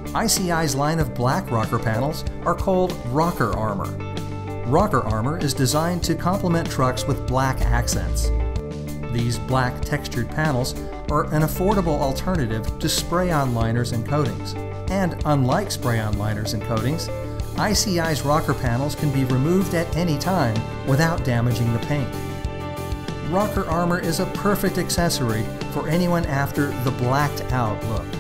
ICI's line of black rocker panels are called rocker armor. Rocker armor is designed to complement trucks with black accents. These black textured panels are an affordable alternative to spray-on liners and coatings. And unlike spray-on liners and coatings, ICI's rocker panels can be removed at any time without damaging the paint. Rocker armor is a perfect accessory for anyone after the blacked out look.